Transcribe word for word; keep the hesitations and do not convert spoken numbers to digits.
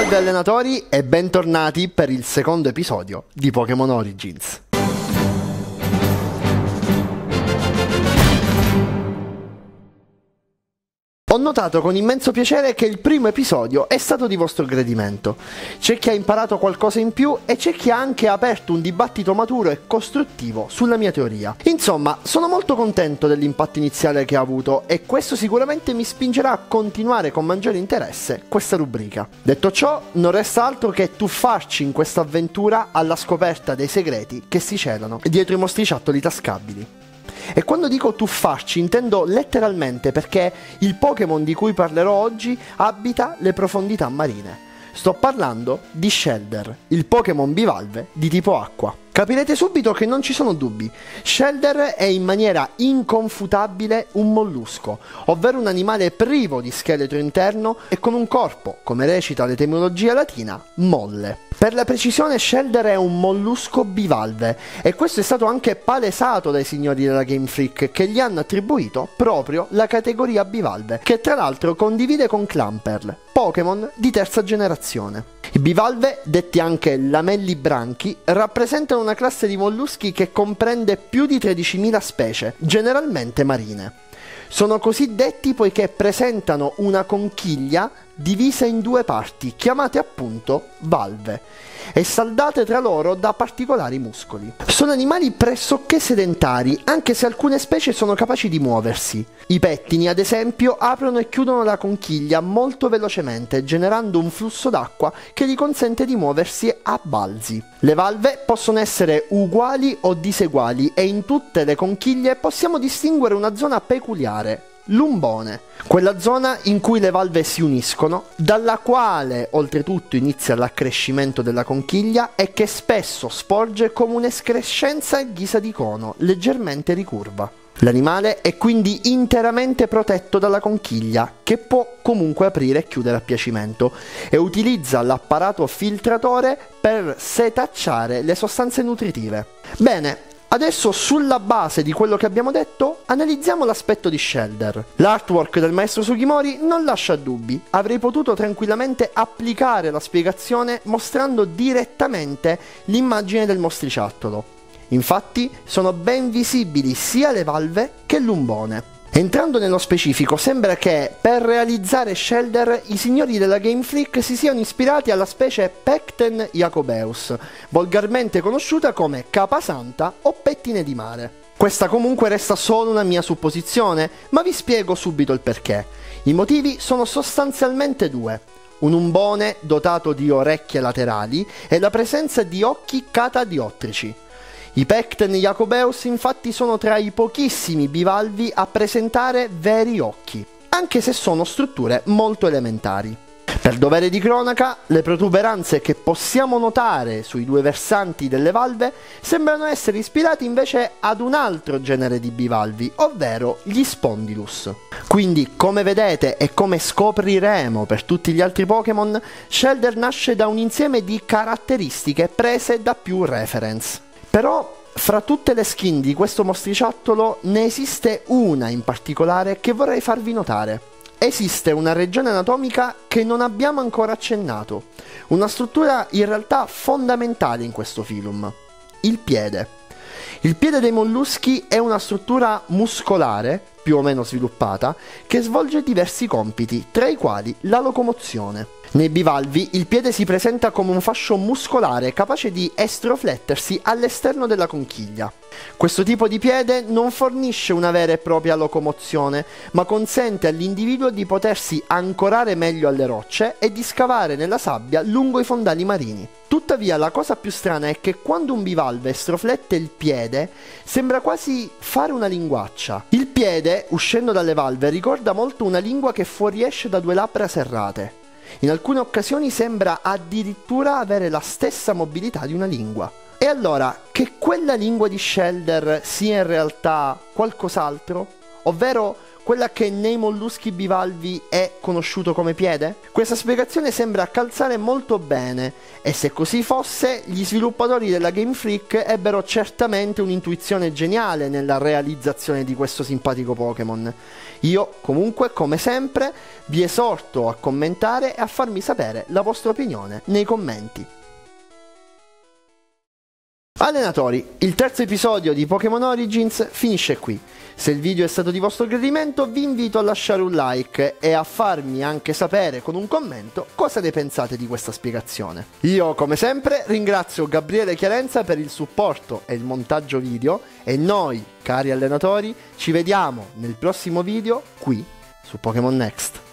Salve allenatori e bentornati per il secondo episodio di Pokémon Origins. Ho notato con immenso piacere che il primo episodio è stato di vostro gradimento. C'è chi ha imparato qualcosa in più e c'è chi ha anche aperto un dibattito maturo e costruttivo sulla mia teoria. Insomma, sono molto contento dell'impatto iniziale che ha avuto e questo sicuramente mi spingerà a continuare con maggiore interesse questa rubrica. Detto ciò, non resta altro che tuffarci in questa avventura alla scoperta dei segreti che si celano dietro i mostriciattoli tascabili. E quando dico tuffarci intendo letteralmente, perché il Pokémon di cui parlerò oggi abita le profondità marine. Sto parlando di Shellder, il Pokémon bivalve di tipo acqua. Capirete subito che non ci sono dubbi. Shellder è in maniera inconfutabile un mollusco, ovvero un animale privo di scheletro interno e con un corpo, come recita l'etimologia latina, molle. Per la precisione, Shellder è un mollusco bivalve e questo è stato anche palesato dai signori della Game Freak, che gli hanno attribuito proprio la categoria bivalve, che tra l'altro condivide con Clamperl, Pokémon di terza generazione. I bivalve, detti anche lamellibranchi, rappresentano una classe di molluschi che comprende più di tredicimila specie, generalmente marine. Sono così detti poiché presentano una conchiglia divisa in due parti, chiamate appunto valve, e saldate tra loro da particolari muscoli. Sono animali pressoché sedentari, anche se alcune specie sono capaci di muoversi. I pettini, ad esempio, aprono e chiudono la conchiglia molto velocemente, generando un flusso d'acqua che gli consente di muoversi a balzi. Le valve possono essere uguali o diseguali e in tutte le conchiglie possiamo distinguere una zona peculiare, l'umbone, quella zona in cui le valve si uniscono, dalla quale oltretutto inizia l'accrescimento della conchiglia e che spesso sporge come un'escrescenza in ghisa di cono, leggermente ricurva. L'animale è quindi interamente protetto dalla conchiglia, che può comunque aprire e chiudere a piacimento, e utilizza l'apparato filtratore per setacciare le sostanze nutritive. Bene, adesso, sulla base di quello che abbiamo detto, analizziamo l'aspetto di Shellder. L'artwork del maestro Sugimori non lascia dubbi. Avrei potuto tranquillamente applicare la spiegazione mostrando direttamente l'immagine del mostriciattolo. Infatti, sono ben visibili sia le valve che l'umbone. Entrando nello specifico, sembra che per realizzare Shellder i signori della Game Freak si siano ispirati alla specie Pecten jacobaeus, volgarmente conosciuta come capasanta o pettine di mare. Questa comunque resta solo una mia supposizione, ma vi spiego subito il perché. I motivi sono sostanzialmente due: un umbone dotato di orecchie laterali e la presenza di occhi catadiottrici. I Pecten jacobaeus infatti sono tra i pochissimi bivalvi a presentare veri occhi, anche se sono strutture molto elementari. Per dovere di cronaca, le protuberanze che possiamo notare sui due versanti delle valve sembrano essere ispirate invece ad un altro genere di bivalvi, ovvero gli Spondylus. Quindi, come vedete e come scopriremo per tutti gli altri Pokémon, Shellder nasce da un insieme di caratteristiche prese da più reference. Però, fra tutte le skin di questo mostriciattolo, ne esiste una in particolare che vorrei farvi notare. Esiste una regione anatomica che non abbiamo ancora accennato, una struttura in realtà fondamentale in questo filum: il piede. Il piede dei molluschi è una struttura muscolare, più o meno sviluppata, che svolge diversi compiti, tra i quali la locomozione. Nei bivalvi il piede si presenta come un fascio muscolare capace di estroflettersi all'esterno della conchiglia. Questo tipo di piede non fornisce una vera e propria locomozione, ma consente all'individuo di potersi ancorare meglio alle rocce e di scavare nella sabbia lungo i fondali marini. Tuttavia la cosa più strana è che quando un bivalve estroflette il piede sembra quasi fare una linguaccia. Il piede, uscendo dalle valve, ricorda molto una lingua che fuoriesce da due labbra serrate. In alcune occasioni sembra addirittura avere la stessa mobilità di una lingua. E allora, che quella lingua di Shellder sia in realtà qualcos'altro, ovvero quella che nei molluschi bivalvi è conosciuto come piede? Questa spiegazione sembra calzare molto bene, e se così fosse, gli sviluppatori della Game Freak ebbero certamente un'intuizione geniale nella realizzazione di questo simpatico Pokémon. Io, comunque, come sempre, vi esorto a commentare e a farmi sapere la vostra opinione nei commenti. Allenatori, il terzo episodio di Pokémon Origins finisce qui. Se il video è stato di vostro gradimento, vi invito a lasciare un like e a farmi anche sapere con un commento cosa ne pensate di questa spiegazione. Io, come sempre, ringrazio Gabriele Chiarenza per il supporto e il montaggio video, e noi, cari allenatori, ci vediamo nel prossimo video qui su Pokémon Next.